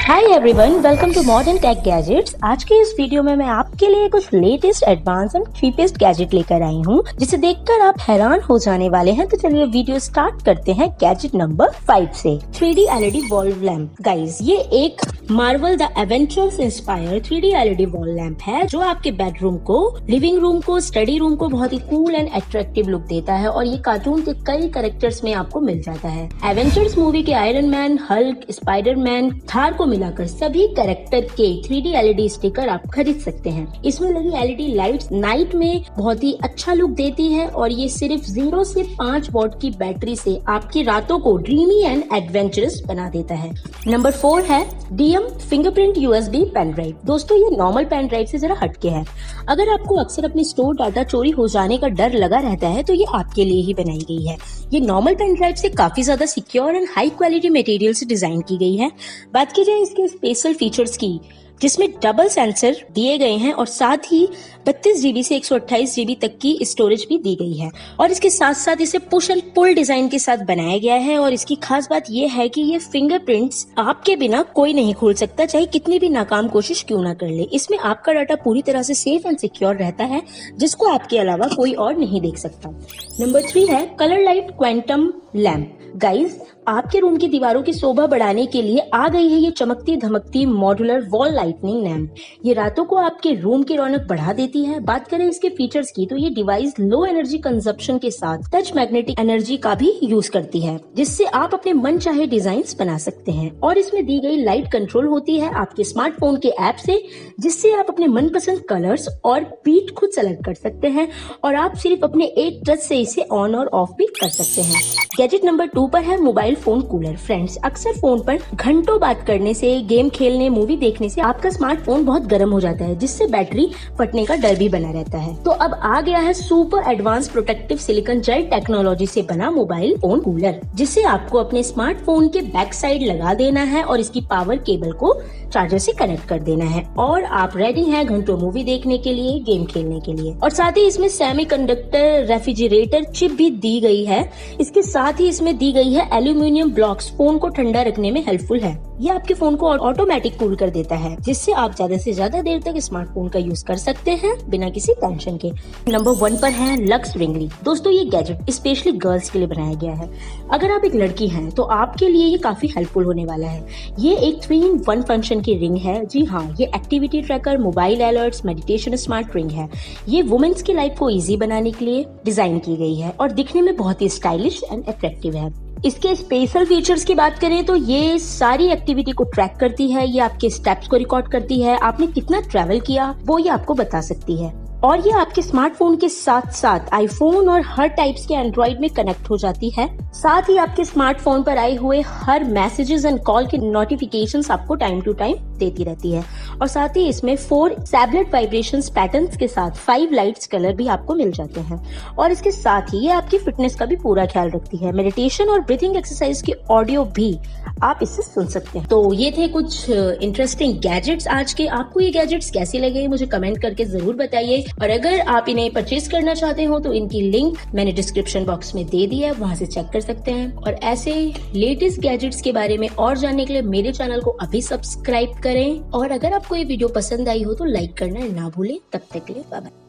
Hi everyone, welcome to modern tech gadgets. आज के इस वीडियो में मैं आपके लिए कुछ latest advance and cheapest gadget लेकर आई हूँ, जिसे देखकर आप हैरान हो जाने वाले हैं। तो चलिए वीडियो स्टार्ट करते हैं गैजेट नंबर 5 से। 3D LED wall lamp. Guys, ये एक Marvel the Avengers inspired 3D LED wall lamp है, जो आपके बेडरूम को, लिविंग रूम को, स्टडी रूम को बहुत ही कूल एंड अट्रैक्टिव लुक देता है। और ये कार्टून के कई कैरेक्टर्स में आपको मिल जाता है। एवेंजर्स मूवी के Iron Man, Hulk, Spiderman, Thor को मिलाकर सभी कैरेक्टर के 3D LED स्टिकर आप खरीद सकते हैं। इसमें लगी LED लाइट्स नाइट में बहुत ही अच्छा लुक देती है और ये सिर्फ 0 से 5 वॉट की बैटरी से आपकी रातों को ड्रीमी एंड एडवेंचरस बना देता है। नंबर 4 है DM fingerprint USB pen drive. दोस्तों, ये नॉर्मल पेन ड्राइव से जरा हटके है। अगर आपको अक्सर अपने स्टोर डाटा चोरी हो जाने का डर लगा रहता है तो ये आपके लिए ही बनाई गई है। ये नॉर्मल पेन ड्राइव से काफी ज्यादा secure and high quality material से डिजाइन की गई है। बात की जाए इसके स्पेशल फीचर्स की, जिसमें डबल सेंसर दिए गए हैं और साथ ही 32 GB से 128 GB तक की स्टोरेज भी दी गई है। और इसके साथ साथ इसे पुश एंड पुल डिजाइन के साथ बनाया गया है। और इसकी खास बात यह है कि ये फिंगरप्रिंट्स आपके बिना कोई नहीं खोल सकता, चाहे कितनी भी नाकाम कोशिश क्यों ना कर ले। इसमें आपका डाटा पूरी तरह से सेफ एंड सिक्योर रहता है, जिसको आपके अलावा कोई और नहीं देख सकता। नंबर 3 है colour light quantum lamp. Guys, आपके रूम की दीवारों की शोभा बढ़ाने के लिए आ गई है ये चमकती धमकती मॉड्यूलर वॉल लाइटनिंग लैम्प। ये रातों को आपके रूम की रौनक बढ़ा देती है। बात करें इसके फीचर्स की, तो ये डिवाइस लो एनर्जी कंजप्शन के साथ टच मैग्नेटिक एनर्जी का भी यूज करती है, जिससे आप अपने मन चाहे डिजाइन बना सकते हैं। और इसमें दी गई लाइट कंट्रोल होती है आपके स्मार्टफोन के ऐप से, जिससे आप अपने मनपसंद कलर्स और बीट खुद सेलेक्ट कर सकते हैं और आप सिर्फ अपने एक टच से इसे ऑन और ऑफ भी कर सकते हैं। गैजेट नंबर 2 पर है मोबाइल फोन कूलर। फ्रेंड्स, अक्सर फोन पर घंटों बात करने से, गेम खेलने, मूवी देखने से आपका स्मार्टफोन बहुत गर्म हो जाता है, जिससे बैटरी फटने का डर भी बना रहता है। तो अब आ गया है super advance protective silicone gel technology से बना मोबाइल फोन कूलर, जिसे आपको अपने स्मार्टफोन के बैक साइड लगा देना है और इसकी पावर केबल को चार्जर से कनेक्ट कर देना है और आप रेडी हैं घंटों मूवी देखने के लिए, गेम खेलने के लिए। और साथ ही इसमें सेमीकंडक्टर रेफ्रिजरेटर चिप भी दी गई है। इसके साथ ही इसमें दी गई है एल्यूमिनियम ब्लॉक्स, फोन को ठंडा रखने में हेल्पफुल है। ये आपके फोन को ऑटोमेटिक कूल कर देता है, जिससे आप ज्यादा से ज्यादा देर तक स्मार्टफोन का यूज कर सकते हैं बिना किसी टेंशन के। नंबर 1 पर है लक्स रिंगली। दोस्तों, ये गैजेट स्पेशली गर्ल्स के लिए बनाया गया है। अगर आप एक लड़की हैं तो आपके लिए ये काफी हेल्पफुल होने वाला है। ये एक 3-in-1 फंक्शन की रिंग है। जी हाँ, ये activity tracker, mobile alerts, meditation smart ring है। ये वुमेन्स की लाइफ को इजी बनाने के लिए डिजाइन की गई है और दिखने में बहुत ही स्टाइलिश एंड अट्रैक्टिव है। इसके स्पेशल फीचर्स की बात करें तो ये सारी एक्टिविटी को ट्रैक करती है, ये आपके स्टेप्स को रिकॉर्ड करती है, आपने कितना ट्रैवल किया वो ये आपको बता सकती है। और ये आपके स्मार्टफोन के साथ साथ आईफोन और हर टाइप्स के एंड्रॉइड में कनेक्ट हो जाती है। साथ ही आपके स्मार्टफोन पर आए हुए हर मैसेजेस एंड कॉल के नोटिफिकेशंस आपको टाइम टू टाइम देती रहती है। और साथ ही इसमें 4 टैबलेट वाइब्रेशंस पैटर्न्स के साथ 5 लाइट्स कलर भी आपको मिल जाते हैं। और इसके साथ ही ये आपकी फिटनेस का भी पूरा ख्याल रखती है। मेडिटेशन और ब्रीथिंग एक्सरसाइज की ऑडियो भी आप इससे सुन सकते हैं। तो ये थे कुछ इंटरेस्टिंग गैजेट्स आज के। आपको ये गैजेट्स कैसे लगे मुझे कमेंट करके जरूर बताइए। और अगर आप इन्हें परचेज करना चाहते हो तो इनकी लिंक मैंने डिस्क्रिप्शन बॉक्स में दे दी है, वहां से चेक कर सकते हैं। और ऐसे लेटेस्ट गैजेट्स के बारे में और जानने के लिए मेरे चैनल को अभी सब्सक्राइब करें। और अगर आपको ये वीडियो पसंद आई हो तो लाइक करना ना भूलें। तब तक के लिए बाय बाय।